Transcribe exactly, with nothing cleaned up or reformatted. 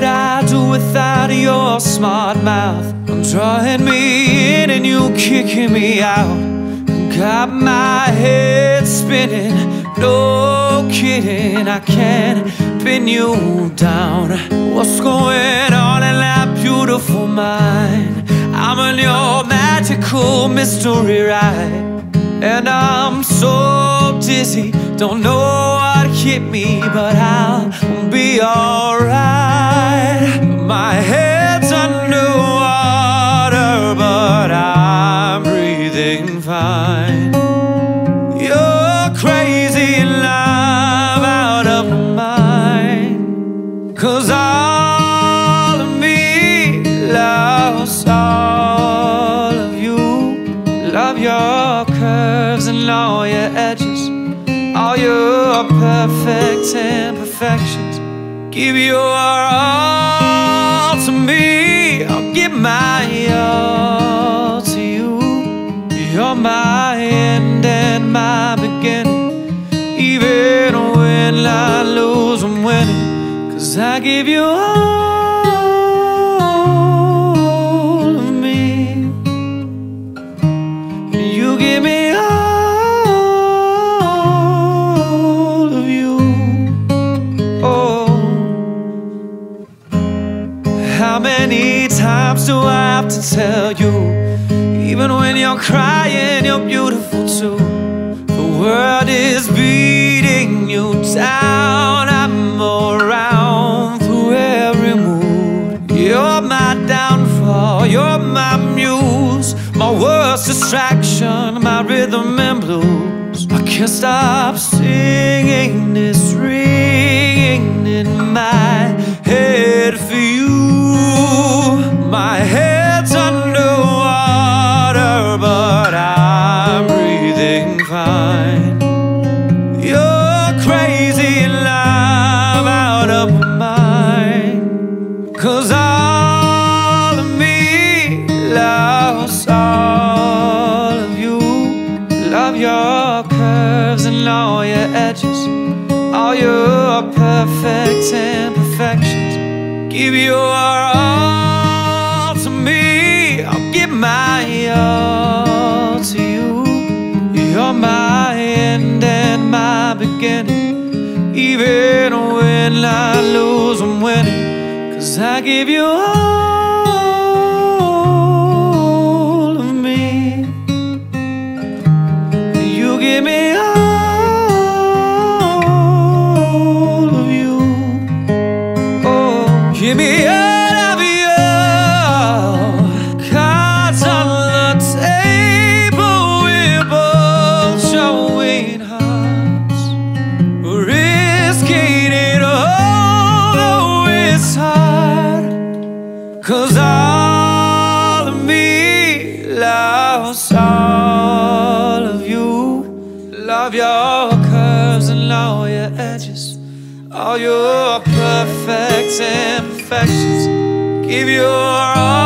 would I do without your smart mouth? I'm drawing me in and you kicking me out. Got my head spinning, no kidding, I can't pin you down. What's going on in that beautiful mind? I'm on your magical mystery ride, and I'm so dizzy, don't know what hit me, but I'll be alright. My head's underwater, but I'm breathing fine. You're crazy and I'm out of my mind, 'cause all of me loves all of you. Love your curves and all your edges, all your perfect imperfections. Give your all to me, I'll give my all to you. You're my end and my beginning. Even when I lose, I'm winning, 'cause I give you all of me, you give me all of you. Oh, how many times do I have to tell you? Even when you're crying, you're beautiful too. The world is beating you down, I'm around through every mood. You're my downfall, you're my muse, my worst distraction, my rhythm and blues. I can't stop singing, it's ringing in my head for you. My head's underwater, but I'm breathing fine. You're crazy and I'm out of my mind, 'cause all of me loves all of you. Love your curves and all your edges, all your perfect imperfections. Give your all to me, I'll give my all to you. You're my end and my beginning. Even when I lose, I'm winning, 'cause I give you all of me, you give me all of you. Oh, give me all. Cause all of me loves all of you. Love your curves and all your edges, all your perfect imperfections. Give your all